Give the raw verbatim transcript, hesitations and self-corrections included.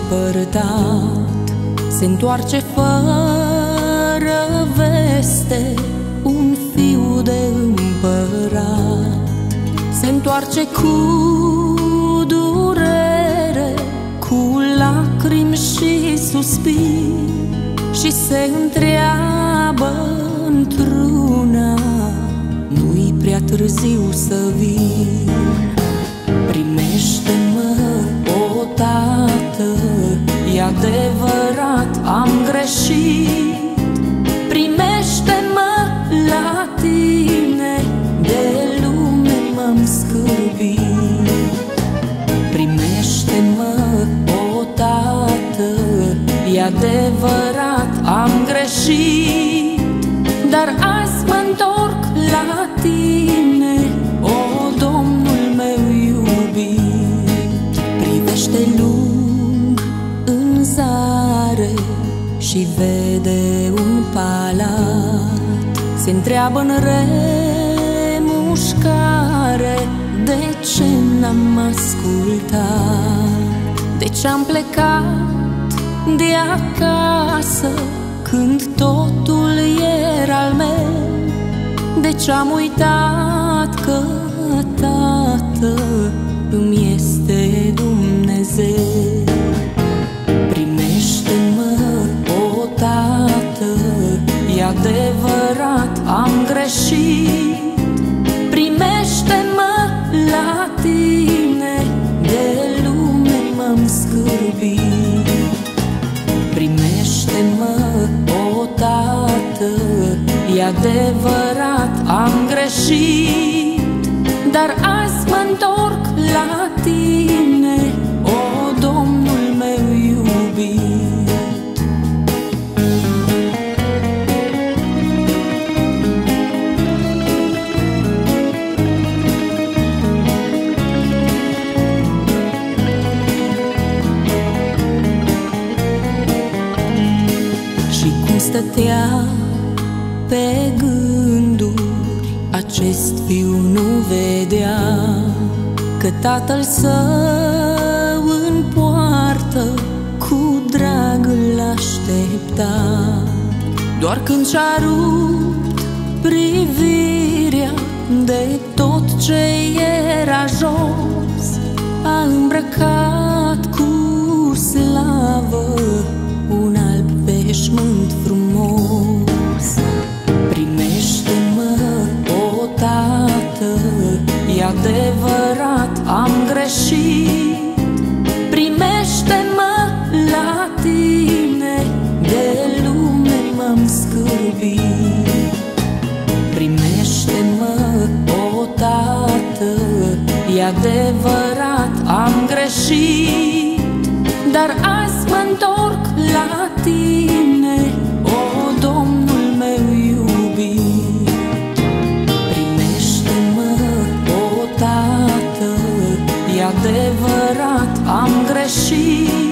depărtat. Se întoarce fără veste un fiu de împărat. Se întoarce cu durere, cu lacrimi și suspini, și se întreabă într-una: nu-i prea târziu să vin? Primește-mă, o Tată, e adevărat, am greșit. Primește-mă la tine, de lume m-am scârbit. Primește-mă, o Tată, e adevărat, am greșit, dar azi mă-ntorc la tine, o Domnul meu iubit. Privește lung în zare și vede un palat. Se întreabă în remușcare: de ce n-am ascultat? De ce am plecat de acasă când totul era al meu? De ce am uitat că Tată îmi este Dumnezeu? Primește-mă, o Tată, e adevărat, am greșit. Primește-mă la tine, de lume m-am scârbit. Primește-mă, o Tată, e adevărat, am greșit, dar azi mă-ntorc la tine, o Domnul meu iubit. Și cum stătea pe gânduri, acest fiu nu vedea că tatăl său în poartă cu drag îl aștepta. Doar când și-a rupt privirea de tot ce era jos, a îmbrăcat cu slavă un alb veșmânt frumos. Primește-mă, o Tată, e adevărat, am greșit. Primește-mă la tine, de lume m-am scârbit. Primește-mă, o Tată, e adevărat, am greșit, dar azi mă-ntorc la tine, o Domnul meu iubit. Primește-mă, o Tată, e adevărat, am greșit,